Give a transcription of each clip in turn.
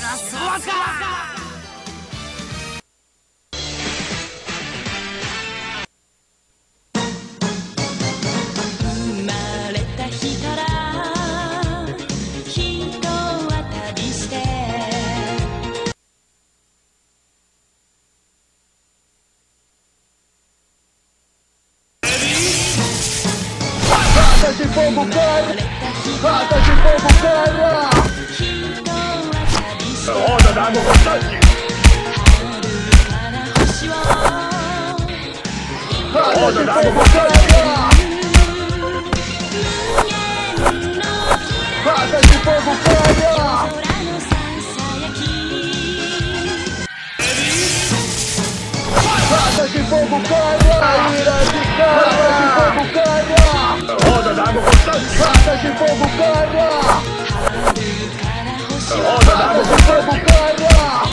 sua cara! Rata de fogo, cara! Rata de fogo, cara! Roda d'água constante! Rata de fogo, cara! Rata de fogo, cara! Rata de fogo, cara! Ira de cara! Rata de fogo, cara! Roda d'água constante! Rata de fogo, cara! Roda d'água Rata de fogo, constante! cara!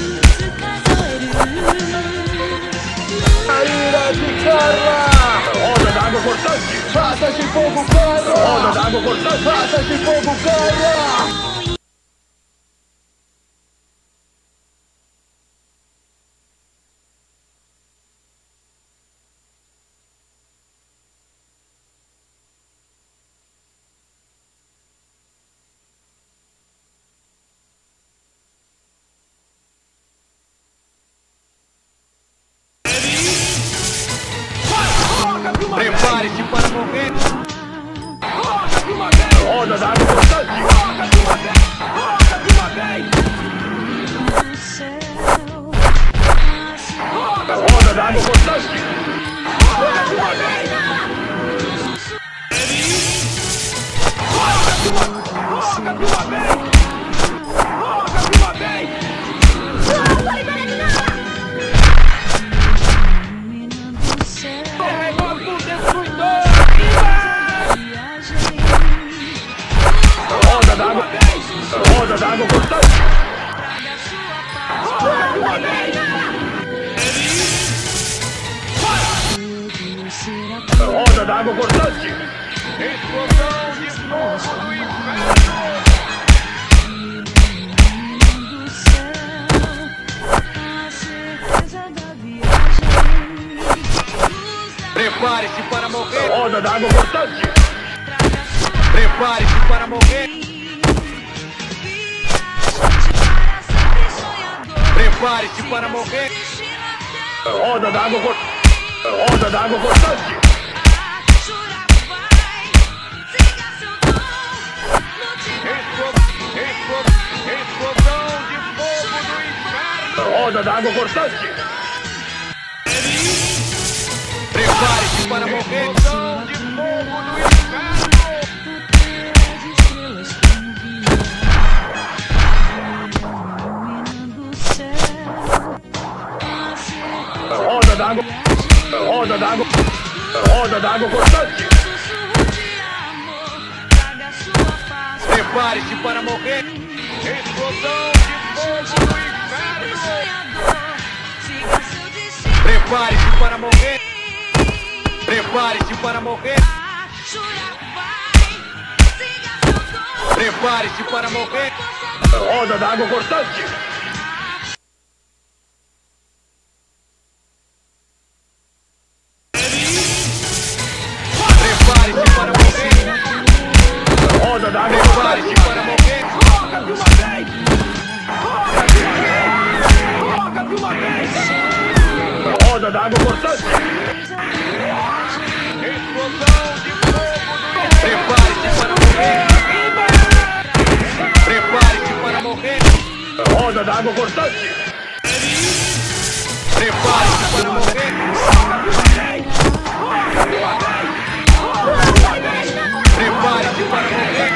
A ira de cara! Roda d'água constante! Rata de fogo, cara! Roda d'água constante! Rata de fogo, cara! Prepare-se para morrer! Roda d'água constante! Roda d'água constante! Roda d'água! Roda d'água constante! Roda d'água constante! Explosão de fogo do inferno! Prepare-se para morrer! Roda d'água constante! Prepare-se para morrer! Prepare-se para morrer! Roda d'água constante! Roda d'água constante! Explosão de fogo do inferno! Roda d'água constante! Prepare-se para morrer! Explosão de fogo do inferno! Roda d'água! Roda d'água! Roda d'água constante! Prepare-se para morrer! Explosão de fogo do inferno! Prepare-se para morrer! Prepare-se para morrer! Prepare-se para morrer! Roda d'água constante! Prepare-se para morrer! Roda d'água Prepare-se constante! para morrer! Roda d'água constante! Explosão de fogo do inferno! Prepare-se para morrer! Prepare-se para morrer! Roda d'água constante! Prepare-se para morrer! Prepare-se para morrer!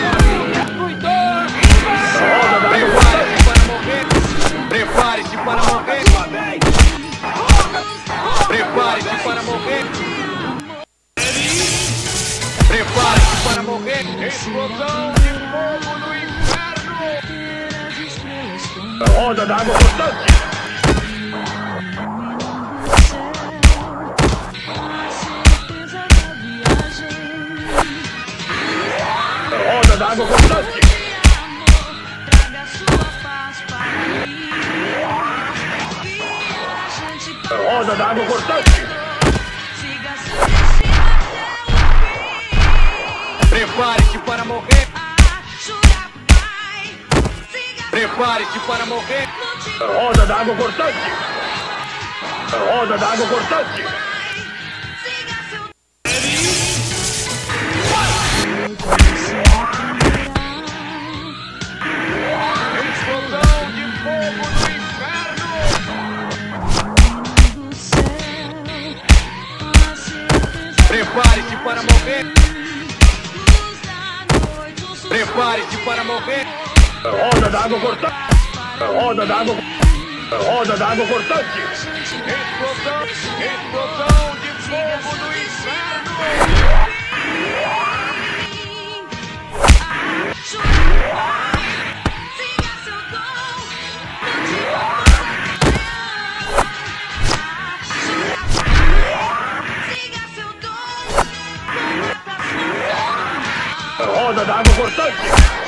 Roda d'água Prepare-se para morrer! Prepare-se para morrer! Prepare-se para morrer! Prepare-se para morrer! Explosão de fogo do inferno! Roda d'água constante! Roda d'água constante! roda d'água cortante. Prepare-se para morrer. Prepare-se para morrer. Roda d'água cortante. Roda d'água cortante. Explosão de fogo no inferno. Prepare-se para morrer. Prepare-se para morrer. Roda d'água cortante. Roda d'água. Roda d'água cortante. Explosão de fogo no inferno. Roda d'água cortante.